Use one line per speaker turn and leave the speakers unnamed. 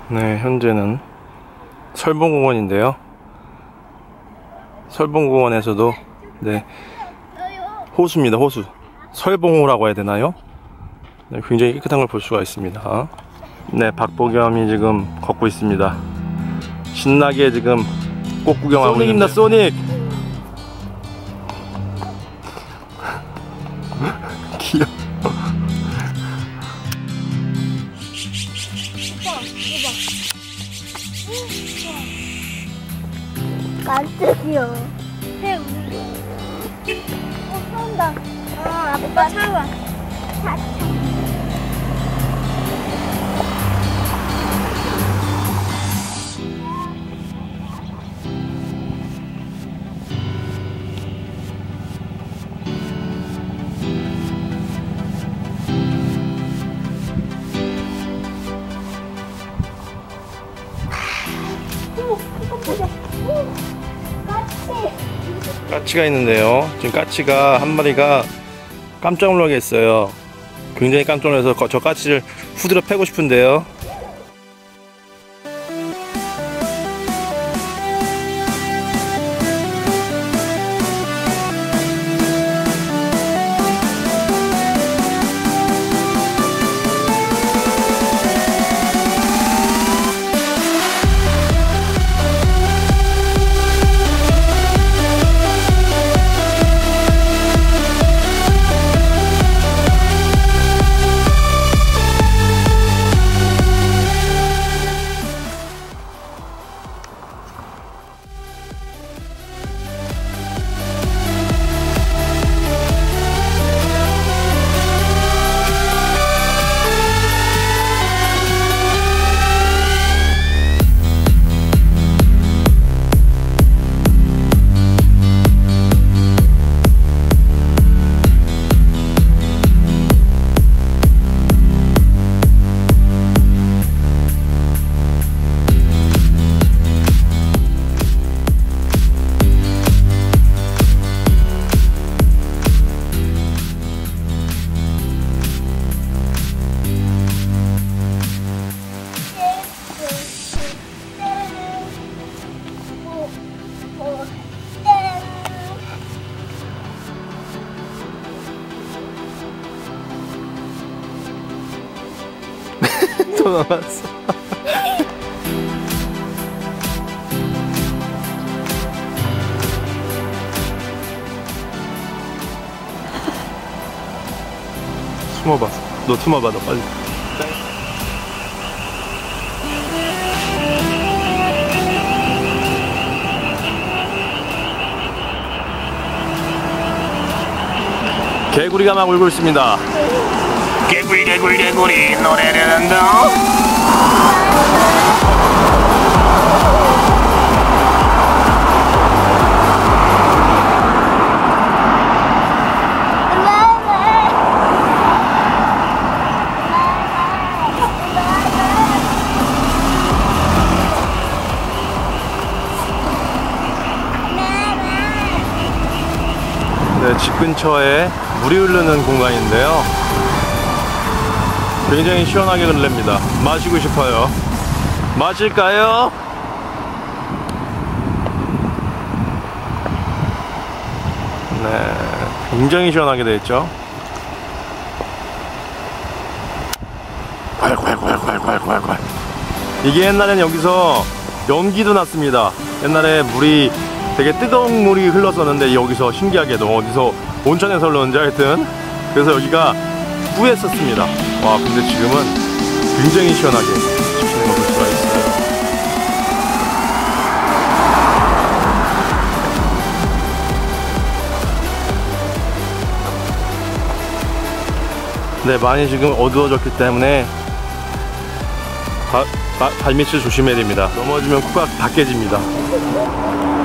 네, 현재는 설봉공원인데요. 설봉공원에서도 네, 호수입니다. 호수. 설봉호라고 해야 되나요? 네, 굉장히 깨끗한 걸 볼 수가 있습니다. 네, 박보겸이 지금 걷고 있습니다. 신나게 지금 꽃 구경하고 소닉입니다. 소닉. 귀여워.
깜짝이야. 해 우는 거. 쏜다. 아빠 차와.
까치가 있는데요. 지금 까치가 한 마리가 깜짝 놀라게 했어요. 굉장히 깜짝 놀라서 저 까치를 후드려 패고 싶은데요. 또 나왔어. 숨어봐. 너 숨어봐. 너 빨리. 개구리가 막 울고 있습니다. 개구리 개구리 개구리 노래를 한다. 네, 집 근처에 물이 흐르는 공간인데요. 굉장히 시원하게 흘립니다. 마시고 싶어요. 마실까요? 네, 굉장히 시원하게 되어 있죠. 콸콸콸콸콸콸콸. 이게 옛날에는 여기서 연기도 났습니다. 옛날에 물이 되게 뜨거운 물이 흘렀었는데 여기서 신기하게도 어디서 온천에서 흘렀는지 하여튼 그래서 여기가 뿌였었습니다. 와, 근데 지금은 굉장히 시원하게 지치는 걸 볼 수가 있어요. 네, 많이 지금 어두워졌기 때문에 발밑을 조심해야 됩니다. 넘어지면 코가 다 깨집니다.